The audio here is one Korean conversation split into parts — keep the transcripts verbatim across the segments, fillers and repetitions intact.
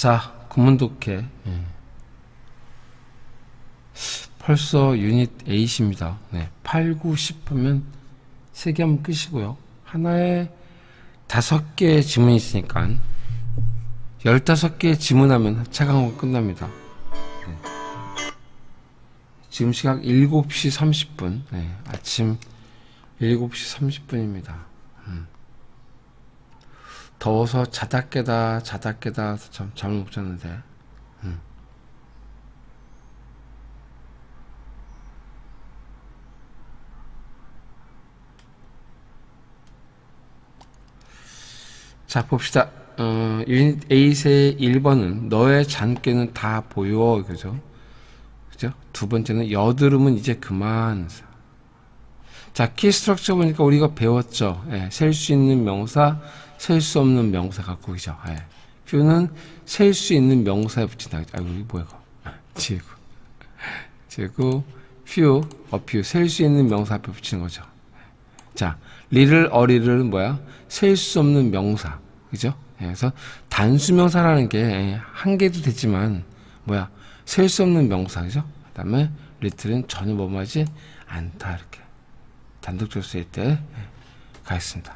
자, 구문 독해. 예. 벌써 유닛 에잇입니다. 네, 팔, 구, 십 하면 세 개 하면 끝이고요. 하나에 다섯 개의 지문이 있으니까 열다섯 개의 지문하면 차강호 끝납니다. 네. 지금 시각 일곱 시 삼십 분. 네, 아침 일곱 시 삼십 분입니다. 음. 더워서 자다 깨다 자다 깨다 참 잠을 못 잤는데 음. 자 봅시다. 어, 유닛 에잇의 일 번은 너의 잔꾀는 다 보여. 그죠? 그죠? 두 번째는 여드름은 이제 그만. 자, 키 스트럭처 보니까 우리가 배웠죠. 예, 셀 수 있는 명사, 셀 수 없는 명사 갖고 계죠. 예. few는 셀 수 있는 명사에 붙인다. 아이고, 이게 뭐야, 이거. 지구. 지구, few, a few. 셀 수 있는 명사 앞에 붙이는 거죠. 자, little, a little는 뭐야? 셀 수 없는 명사. 그죠? 예, 그래서 단수명사라는 게 한 개도 되지만, 뭐야? 셀 수 없는 명사. 그죠? 그 다음에 little은 전혀 뭐뭐하지 않다. 이렇게. 단독적으로 쓸 때 가겠습니다.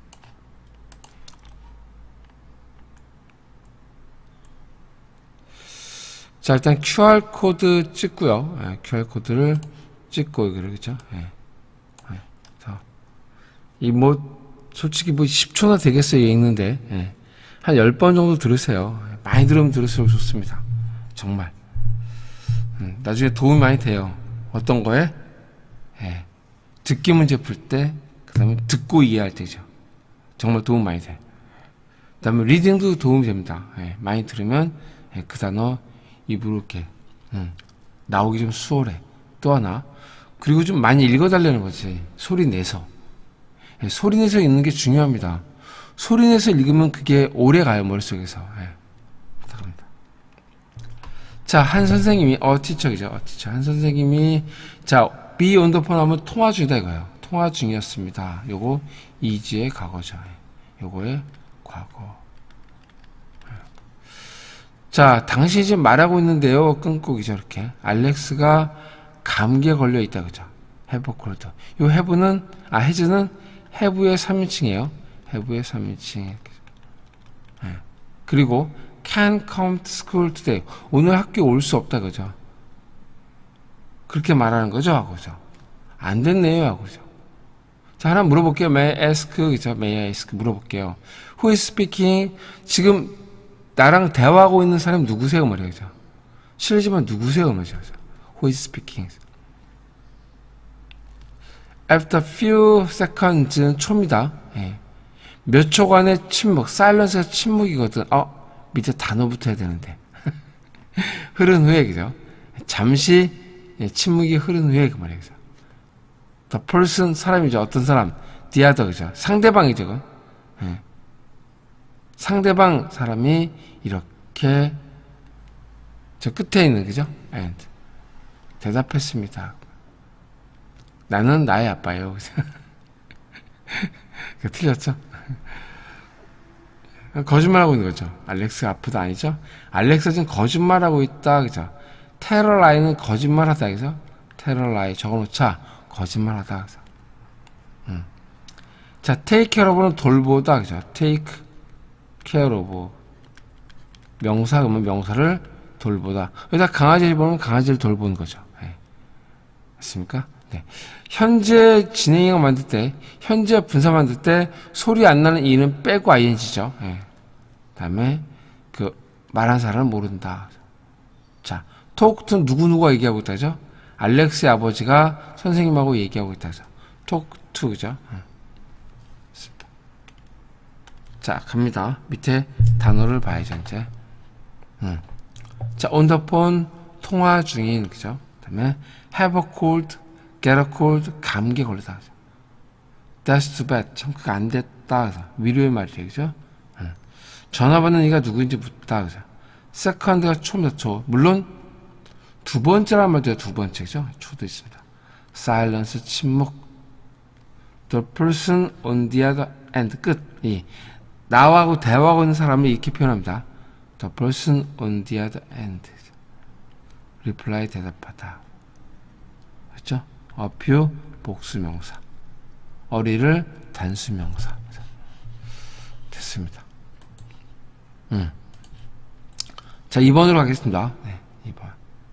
자, 일단 큐알코드 찍고요. 예, 큐알코드를 찍고, 그러겠죠? 예. 예. 이 뭐, 솔직히 뭐 십 초나 되겠어요, 읽는데. 예. 한 십 번 정도 들으세요. 많이 들으면 들을수록 좋습니다. 정말. 음, 나중에 도움이 많이 돼요. 어떤 거에? 예. 듣기 문제 풀 때, 그 다음에 듣고 이해할 때죠. 정말 도움 많이 돼. 그 다음에 리딩도 도움이 됩니다. 예, 많이 들으면 예, 그 단어 입으로 이렇게 음, 나오기 좀 수월해. 또 하나, 그리고 좀 많이 읽어달라는 거지. 소리 내서. 예, 소리 내서 읽는 게 중요합니다. 소리 내서 읽으면 그게 오래 가요, 머릿속에서. 예, 부탁합니다. 자, 한 선생님이, 어, 티처이죠. 어, 티처. 한 선생님이, 자, be on the phone 하면 통화 중이다 이거예요. 통화 중이었습니다. 요거 is의 과거죠. 요거의 과거. 자, 당신이 지금 말하고 있는데요. 끊고기죠. 이렇게. 알렉스가 감기에 걸려 있다. 그죠? have a cold. 요 have는, 아, has는 have의 삼 인칭이에요. have의 삼 인칭. 네. 그리고 can't come to school today. 오늘 학교에 올 수 없다. 그죠? 그렇게 말하는 거죠, 하고죠. 안 됐네요, 하고죠. 자, 하나 물어볼게요. May I ask, 그죠? May I ask 물어볼게요. Who is speaking? 지금 나랑 대화하고 있는 사람이 누구세요, 말이에요, 그죠? 실례지만 누구세요, 말이죠. Who is speaking? After few seconds는 초입니다. 예. 몇 초간의 침묵, silence가 침묵이거든. 어, 밑에 단어부터 해야 되는데. 흐른 후에, 그죠? 잠시 예, 침묵이 흐른 후에 그 말이에요. The person 사람이죠. 어떤 사람? The other 그죠? 상대방이죠. 그. 예. 상대방 사람이 이렇게 저 끝에 있는 그죠? And 대답했습니다. 나는 나의 아빠예요. 그 틀렸죠? 거짓말하고 있는 거죠. 알렉스가 아프다 아니죠? 알렉스가 지금 거짓말하고 있다 그죠? 테러라이는 거짓말하다 그죠? 테러라이 적어놓자. 거짓말하다 그죠? 음. 자, take care of는 돌보다 그죠? take care of 명사 그러면 명사를 돌보다. 여기다 강아지를 보면 강아지를 돌보는 거죠. 네. 맞습니까? 네. 현재 진행형 만들 때, 현재 분사 만들 때 소리 안 나는 이는 빼고 아이엔지죠. 네. 다음에 그 말한 사람은 모른다. 자. talk to 누구누구가 얘기하고 있다죠? 알렉스의 아버지가 선생님하고 얘기하고 있다죠. talk to, 그죠? 응. 자, 갑니다. 밑에 단어를 봐야죠, 이제. 응. 자, on the phone, 통화 중인, 그죠? 그 다음에 have a cold, get a cold, 감기에 걸리다. 그죠? That's too bad. 참, 그거 안 됐다. 그죠? 위로의 말이에요, 그죠? 응. 전화 받는 이가 누구인지 묻다. 그죠? second가 초입니다, 초. 물론, 두 번째란 말도 두 번째죠. 초도 있습니다. silence, 침묵. the person on the other end, 끝. 이 나하고 대화하고 있는 사람을 이렇게 표현합니다. the person on the other end. reply 대답하다. 그렇죠? a few 복수명사. 어리를 단수명사. 됐습니다. 음. 자, 이 번으로 가겠습니다. 네, 이 번.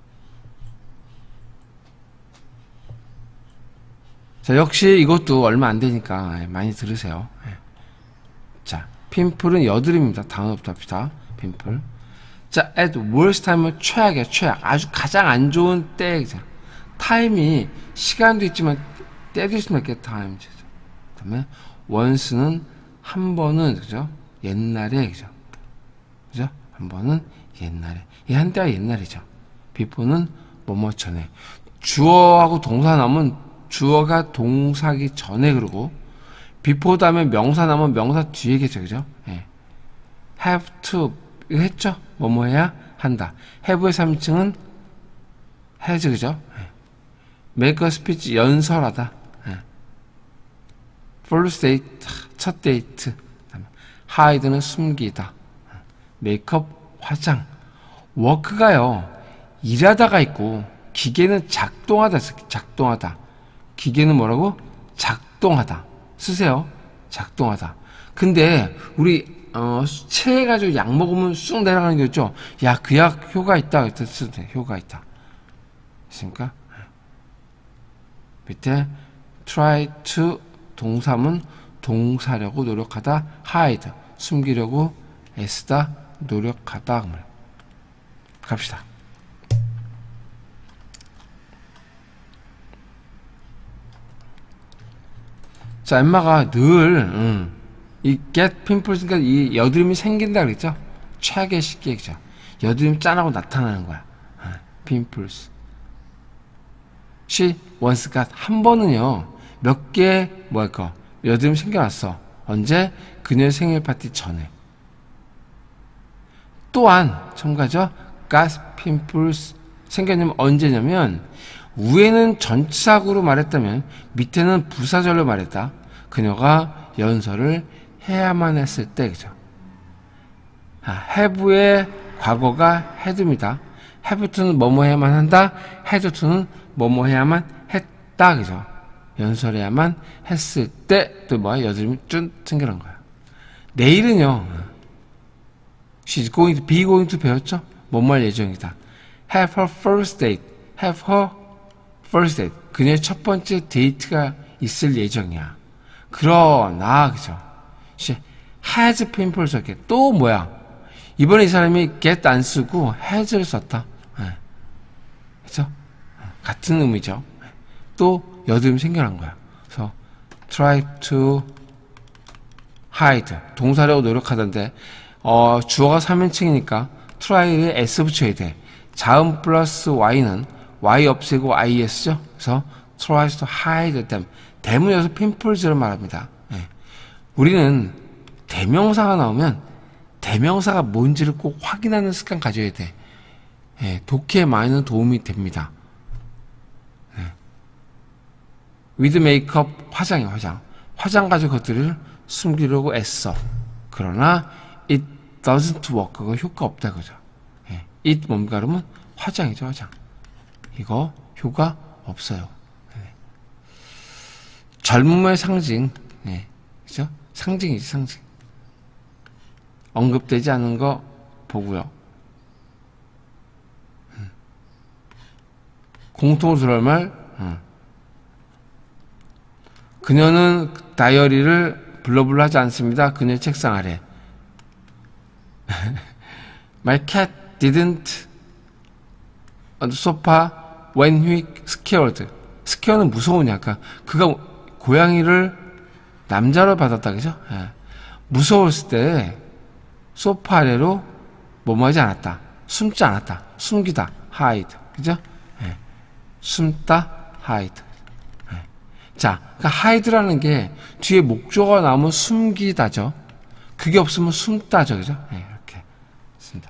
자, 역시 이것도 얼마 안 되니까 많이 들으세요. 네. 자, 핀플은 여드름입니다. 다음부터 합시다. 핀플. 자, at worst time은 최악이야, 최악. 아주 가장 안 좋은 때. 타임이 시간도 있지만 때도 있으면 get time. 그 다음에 once는 한 번은, 그죠? 옛날에, 그죠? 그죠? 한 번은 옛날에. 이 한때가 옛날이죠. before는 뭐뭐 전에. 주어하고 동사 나오면 주어가 동사기 전에 그러고, before 다음에 명사 나오면 명사 뒤에겠죠, 그죠? 예. have to, 이거 했죠? 뭐뭐 해야 한다. have의 삼 인칭은 has, 그죠? 예. make a speech, 연설하다. 예. first date, 첫 데이트. hide는 숨기다. 메이크업, 화장. 워크가요, 일하다가 있고, 기계는 작동하다, 작동하다. 기계는 뭐라고? 작동하다. 쓰세요. 작동하다. 근데, 우리, 어, 체해가지고 약 먹으면 쑥 내려가는 게 있죠? 야, 그 약 효과 있다. 쓰도 돼. 효과 있다. 있습니까? 밑에, try to, 동사문, 동사려고 노력하다, hide. 숨기려고 애쓰다, 노력하다. 갑시다. 자, 엠마가 늘, 음, 이 get pimples, 그러니까 이 여드름이 생긴다 그랬죠? 최악의 시기죠. 여드름이 짠하고 나타나는 거야. 아, pimples. she once got, 한 번은요, 몇 개, 뭐랄까, 여드름 생겨났어. 언제? 그녀의 생일 파티 전에. 또한 첨가죠. got pimples 생겼냐면 언제냐면 위에는 전치사구로 말했다면 밑에는 부사절로 말했다. 그녀가 연설을 해야만 했을 때, 그죠? 아, have의 과거가 had입니다. have to는 뭐뭐 해야만 한다. had to는 뭐뭐 해야만 했다, 그죠? 연설해야만 했을 때, 또 뭐야? 여드름이 쭉 생겨난 거야. 내일은요, she's going to, be going to 배웠죠? 뭐뭐 할 예정이다. have her first date, have her first date. 그녀의 첫 번째 데이트가 있을 예정이야. 그러나, 그죠? she has pimples, 이렇게. 또 뭐야? 이번에 이 사람이 get 안 쓰고 has를 썼다. 네. 그죠? 같은 의미죠. 또 여드름 생겨난 거야. 그래서 try to hide. 동사라고 노력하던데, 어, 주어가 삼 인칭이니까 try에 s 붙여야 돼. 자음 플러스 y는 y 없애고 is죠. 그래서 tries to hide them. 대문에서 pimples를 말합니다. 예. 우리는 대명사가 나오면 대명사가 뭔지를 꼭 확인하는 습관 가져야 돼. 예. 독해에 많은 도움이 됩니다. 예. with makeup, 화장이야, 화장. 화장 가지고 그것들을 숨기려고 애써. 그러나 it doesn't work. 그거 효과 없다, 그죠? 예. it 뭔가 그러면 화장이죠, 화장. 이거 효과 없어요. 네. 젊음의 상징, 네. 그죠? 상징이지, 상징. 언급되지 않은 거 보고요. 음. 공통으로 들어올 말, 음. 그녀는 다이어리를 블러블러 하지 않습니다. 그녀의 책상 아래. My cat didn't on the sofa when he scared. scared는 무서우냐. 아까 그가 고양이를 남자로 받았다, 그죠? 예. 무서웠을 때 소파 아래로 뭐뭐 하지 않았다. 숨지 않았다. 숨기다. hide. 그죠? 예. 숨다. hide. 예. 자, 그러니까 hide라는 게 뒤에 목조가 나오면 숨기다죠. 그게 없으면 숨다죠, 그죠? 예, 이렇게 씁니다.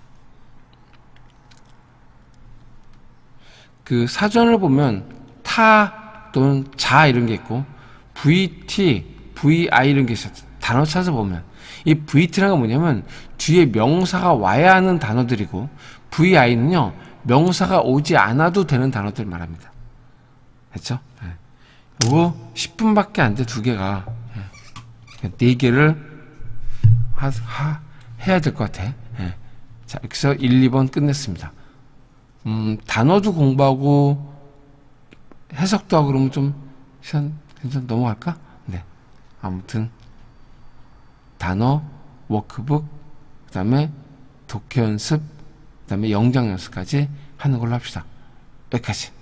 그 사전을 보면 타 또는 자 이런 게 있고 브이티, 브이아이 이런 게 있어요. 단어 찾아보면 이 브이티라는 건 뭐냐면 뒤에 명사가 와야 하는 단어들이고 브이아이는요 명사가 오지 않아도 되는 단어들을 말합니다. 됐죠? 네. 요거 십 분밖에 안 돼 두 개가 네 개를 하, 하, 해야 될 것 같아. 네. 자, 여기서 일, 이 번 끝냈습니다. 음, 단어도 공부하고 해석도 하고 그러면 좀 시간 괜찮 넘어갈까? 네. 아무튼 단어, 워크북, 그 다음에 독해 연습, 그 다음에 영장 연습까지 하는 걸로 합시다. 여기까지.